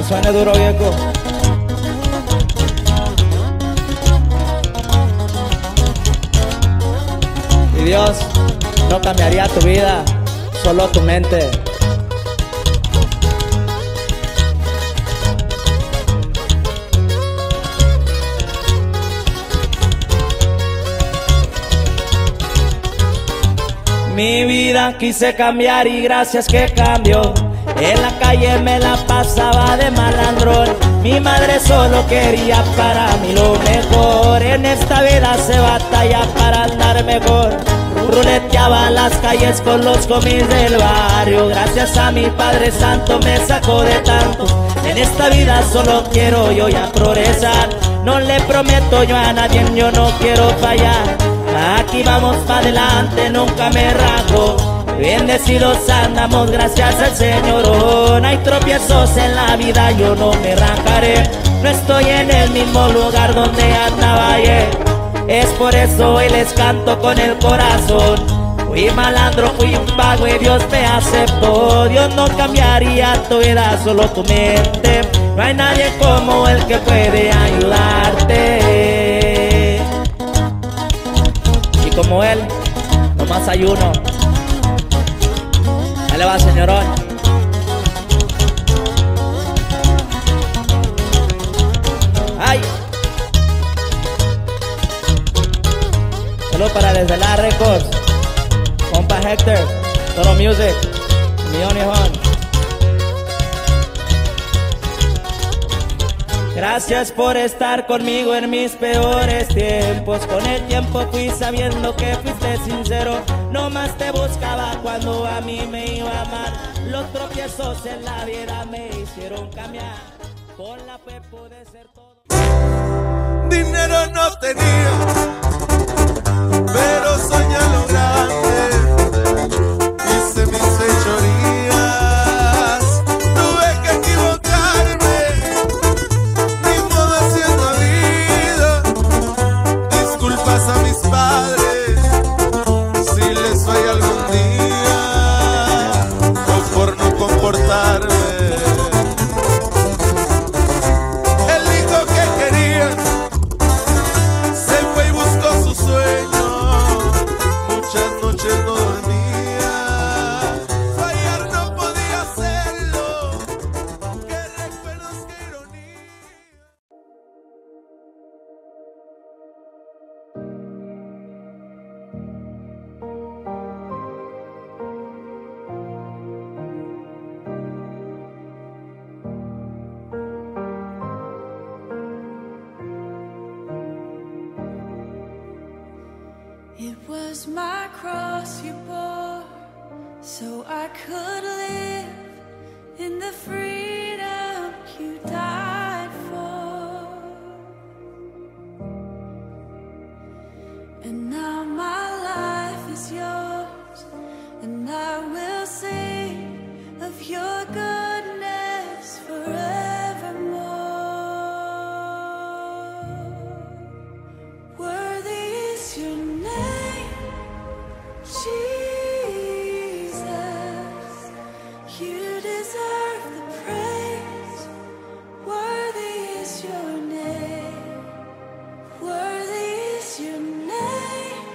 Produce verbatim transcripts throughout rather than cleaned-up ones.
suene duro, viejo. Y Dios no cambiaría tu vida, solo tu mente. Mi vida quise cambiar y gracias que cambió. En la calle me la pasaba de malandrón. Mi madre solo quería para mí lo mejor. En esta vida se batalla para andar mejor. Ruleteaba las calles con los comis del barrio. Gracias a mi Padre Santo me sacó de tanto. En esta vida solo quiero yo ya progresar. No le prometo yo a nadie, yo no quiero fallar. Aquí vamos para adelante, nunca me rajo. Bendecidos andamos, gracias al Señor. Oh, no hay tropiezos en la vida, yo no me rajaré. No estoy en el mismo lugar donde andaba ayer. Es por eso hoy les canto con el corazón. Fui malandro, fui un vago y Dios me aceptó. Dios no cambiaría tu vida, solo tu mente. No hay nadie como el que puede ayudarte. Como él, nomás hay uno. Ahí le va, señorón. Ay. Saludos para desde la Records, compa Hector, Todo Music, Millón y Juan. Gracias por estar conmigo en mis peores tiempos. Con el tiempo fui sabiendo que fuiste sincero. No más te buscaba cuando a mí me iba mal. Los tropiezos en la vida me hicieron cambiar. Con la fe pude ser todo. Dinero no tenía, pero soñé lo grande. Hice mis fechorías. A mis padres, si les falla algún día, o por no comportarme. El hijo que quería se fue y buscó su sueño. Muchas noches no dormía, fallar no podía hacerlo. Qué recuerdos, qué ironía. It was my cross you bore, so I could live in the freedom you died for. And now my life is yours, and I will sing of your goodness forevermore. Worthy is your name, Jesus. You deserve the praise. Worthy is your name. Worthy is your name,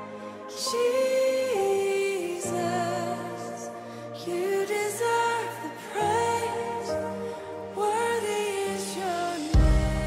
Jesus. You deserve the praise. Worthy is your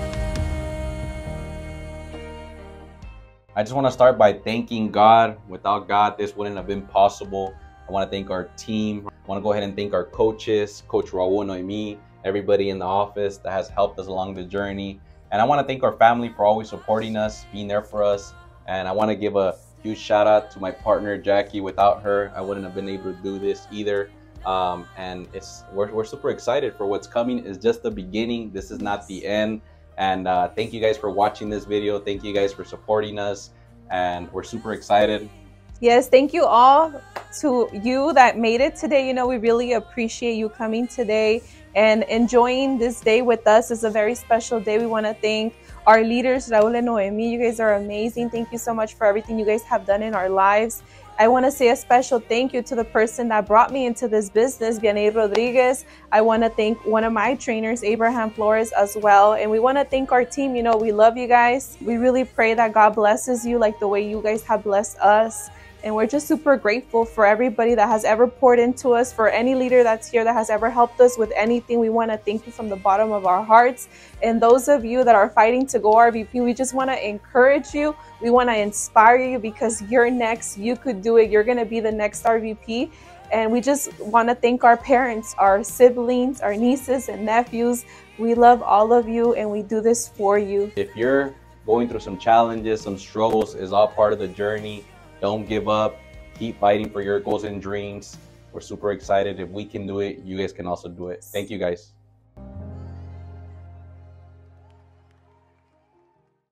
name. I just want to start by thanking God. Without God, this wouldn't have been possible. I want to thank our team. I want to go ahead and thank our coaches, Coach Raul Noemi, everybody in the office that has helped us along the journey. And I want to thank our family for always supporting us, being there for us. And I want to give a huge shout out to my partner, Jackie. Without her, I wouldn't have been able to do this either. Um, and it's we're, we're super excited for what's coming. It's just the beginning. This is not the end. And uh, thank you guys for watching this video. Thank you guys for supporting us. And we're super excited. Yes, thank you all to you that made it today. You know, we really appreciate you coming today and enjoying this day with us. It's a very special day. We want to thank our leaders, Raul and Noemi. You guys are amazing. Thank you so much for everything you guys have done in our lives. I want to say a special thank you to the person that brought me into this business, Vianey Rodriguez. I want to thank one of my trainers, Abraham Flores, as well. And we want to thank our team. You know, we love you guys. We really pray that God blesses you like the way you guys have blessed us. And we're just super grateful for everybody that has ever poured into us, for any leader that's here that has ever helped us with anything. We want to thank you from the bottom of our hearts. And those of you that are fighting to go R V P, we just want to encourage you. We want to inspire you because you're next. You could do it. You're going to be the next R V P. And we just want to thank our parents, our siblings, our nieces and nephews. We love all of you and we do this for you. If you're going through some challenges, some struggles, is all part of the journey. Don't give up. Keep fighting for your goals and dreams. We're super excited. If we can do it, you guys can also do it. Thank you, guys.